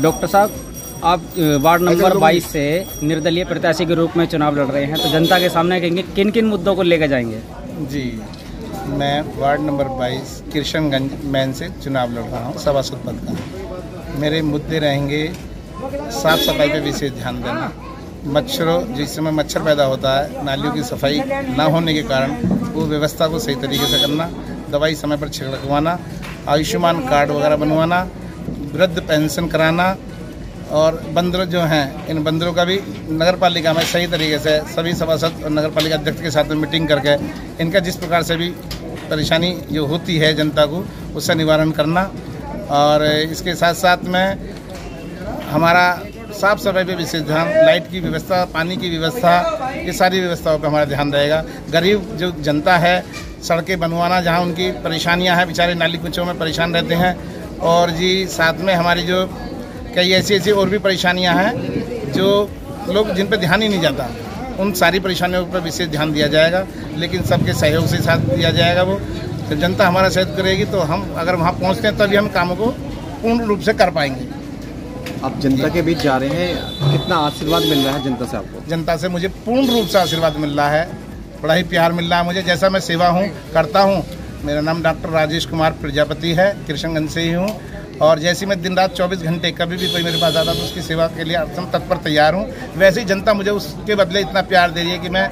Doctor साहब, आप ward number 22 से निर्दलीय प्रत्याशी के रूप में चुनाव लड़ रहे हैं, तो जनता के सामने कहेंगे किन किन मुद्दों को लेकर जाएंगे? जी, मैं वार्ड नंबर 22 किशनगंज मैन से चुनाव लड़ रहा हूँ, सभासद पद का। मेरे मुद्दे रहेंगे साफ सफाई पे विशेष ध्यान देना, मच्छरों जिस समय मच्छर पैदा होता है नालियों की सफाई ना होने के कारण वो व्यवस्था को सही तरीके से करना, दवाई समय पर छिड़कवाना, आयुष्मान कार्ड वगैरह बनवाना, वृद्ध पेंशन कराना और बंदर जो हैं इन बंदरों का भी नगर पालिका में सही तरीके से सभी सभासद और नगर पालिका अध्यक्ष के साथ में मीटिंग करके इनका जिस प्रकार से भी परेशानी जो होती है जनता को उसका निवारण करना। और इसके साथ साथ में हमारा साफ सफाई पे विशेष ध्यान, लाइट की व्यवस्था, पानी की व्यवस्था, ये सारी व्यवस्थाओं पे हमारा ध्यान रहेगा। गरीब जो जनता है सड़कें बनवाना, जहाँ उनकी परेशानियां हैं, बेचारे नाली कुचों में परेशान रहते हैं। और जी साथ में हमारी जो कई ऐसी और भी परेशानियां हैं जो लोग जिन पर ध्यान ही नहीं जाता, उन सारी परेशानियों पर विशेष ध्यान दिया जाएगा, लेकिन सबके सहयोग से साथ दिया जाएगा। वो जब जनता हमारा सहयोग करेगी तो हम अगर वहाँ पहुँचते हैं तभी हम कामों को पूर्ण रूप से कर पाएंगे। आप जनता के बीच जा रहे हैं, कितना आशीर्वाद मिल रहा है जनता से आपको? जनता से मुझे पूर्ण रूप से आशीर्वाद मिल रहा है, बड़ा ही प्यार मिल रहा है मुझे। जैसा मैं सेवा करता हूँ, मेरा नाम डॉक्टर राजेश कुमार प्रजापति है, किशनगंज से ही हूँ। और जैसे मैं दिन रात 24 घंटे कभी भी कोई मेरे पास आता तो उसकी सेवा के लिए एकदम तत्पर तैयार हूँ। वैसे ही जनता मुझे उसके बदले इतना प्यार दे रही है कि मैं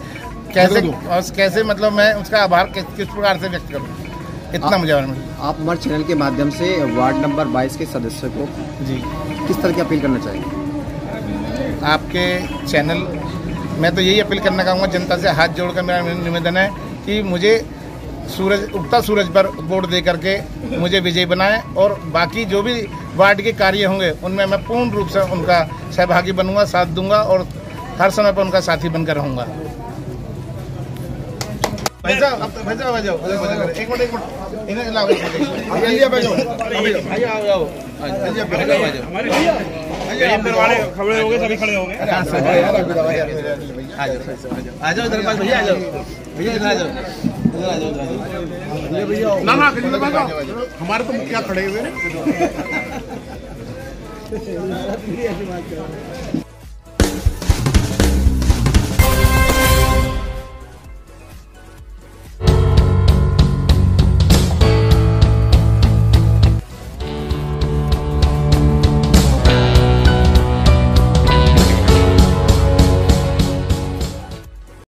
कैसे मतलब मैं उसका आभार किस प्रकार से व्यक्त करूँ, इतना मुझे आभार मिला। आप हमारे चैनल के माध्यम से वार्ड नंबर 22 के सदस्य को जी किस तरह की अपील करना चाहेंगे? आपके चैनल मैं तो यही अपील करना चाहूँगा जनता से, हाथ जोड़कर मेरा निवेदन है कि मुझे उगता सूरज पर वोट दे करके मुझे विजयी बनाएं और बाकी जो भी वार्ड के कार्य होंगे उनमें मैं पूर्ण रूप से उनका सहभागी बनूंगा, साथ दूंगा और हर समय पर उनका साथी बनकर रहूंगा। भाई जाओ एक मिनट इन्हें लाओ, खड़े हो गए, सभी खड़े हो गए। आ जाओ इधर पास भैया, आ जाओ भैया, इधर आ जाओ, ना हमारे तो मुखिया खड़े हुए।